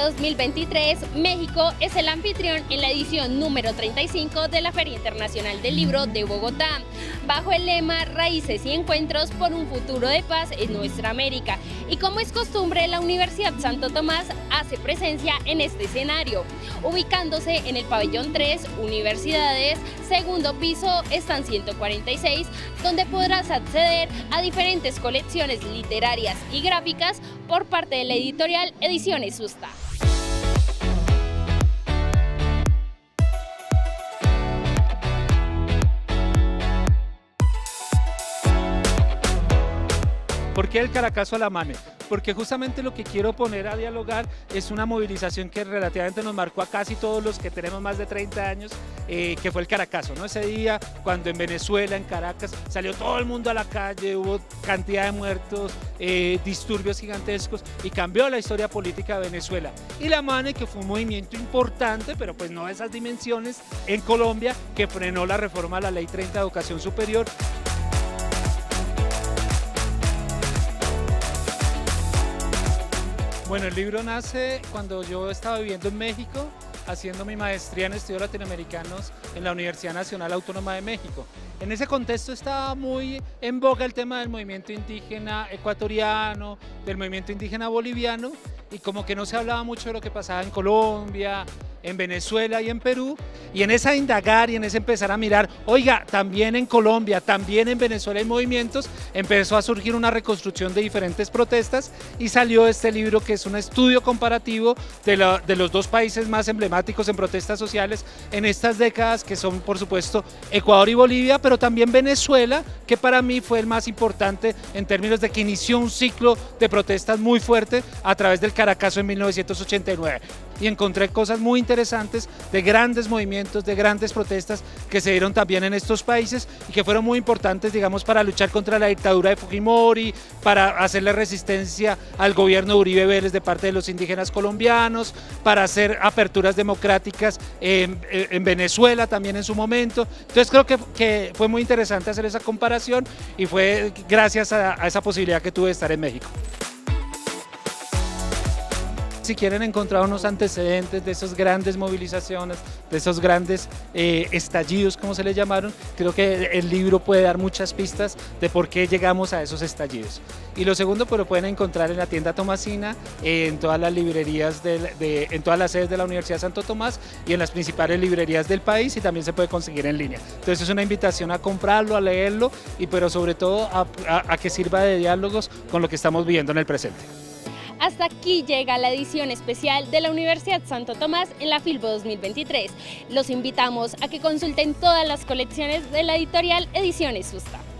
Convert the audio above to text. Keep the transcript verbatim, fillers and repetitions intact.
dos mil veintitrés, México es el anfitrión en la edición número treinta y cinco de la Feria Internacional del Libro de Bogotá, bajo el lema Raíces y Encuentros por un futuro de paz en nuestra América. Y como es costumbre, la Universidad Santo Tomás hace presencia en este escenario, ubicándose en el pabellón tres, Universidades, segundo piso, están ciento cuarenta y seis, donde podrás acceder a diferentes colecciones literarias y gráficas por parte de la editorial Ediciones Susta. ¿Por qué el Caracazo a la mano? Porque justamente lo que quiero poner a dialogar es una movilización que relativamente nos marcó a casi todos los que tenemos más de treinta años, eh, que fue el Caracazo, ¿no? Ese día cuando en Venezuela, en Caracas, salió todo el mundo a la calle, hubo cantidad de muertos, eh, disturbios gigantescos y cambió la historia política de Venezuela. Y la MANE, que fue un movimiento importante, pero pues no de esas dimensiones, en Colombia, que frenó la reforma a la Ley treinta de Educación Superior. Bueno, el libro nace cuando yo estaba viviendo en México, haciendo mi maestría en estudios latinoamericanos en la Universidad Nacional Autónoma de México. En ese contexto estaba muy en boga el tema del movimiento indígena ecuatoriano, del movimiento indígena boliviano, y como que no se hablaba mucho de lo que pasaba en Colombia, en Venezuela y en Perú, y en esa indagar y en ese empezar a mirar, oiga, también en Colombia, también en Venezuela hay movimientos, empezó a surgir una reconstrucción de diferentes protestas y salió este libro que es un estudio comparativo de, la, de los dos países más emblemáticos en protestas sociales en estas décadas, que son por supuesto Ecuador y Bolivia, pero también Venezuela, que para mí fue el más importante en términos de que inició un ciclo de protestas muy fuerte a través del Caracazo en mil novecientos ochenta y nueve. Y encontré cosas muy interesantes de grandes movimientos, de grandes protestas que se dieron también en estos países y que fueron muy importantes, digamos, para luchar contra la dictadura de Fujimori, para hacerle resistencia al gobierno de Uribe Vélez de parte de los indígenas colombianos, para hacer aperturas democráticas en, en Venezuela también en su momento. Entonces creo que, que fue muy interesante hacer esa comparación y fue gracias a, a esa posibilidad que tuve de estar en México. Si quieren encontrar unos antecedentes de esas grandes movilizaciones, de esos grandes eh, estallidos, como se les llamaron, creo que el libro puede dar muchas pistas de por qué llegamos a esos estallidos. Y lo segundo, pues lo pueden encontrar en la tienda Tomasina, eh, en todas las librerías, de, de, en todas las sedes de la Universidad Santo Tomás y en las principales librerías del país, y también se puede conseguir en línea. Entonces es una invitación a comprarlo, a leerlo, y pero sobre todo a, a, a que sirva de diálogos con lo que estamos viviendo en el presente. Hasta aquí llega la edición especial de la Universidad Santo Tomás en la Filbo dos mil veintitrés. Los invitamos a que consulten todas las colecciones de la editorial Ediciones Susta.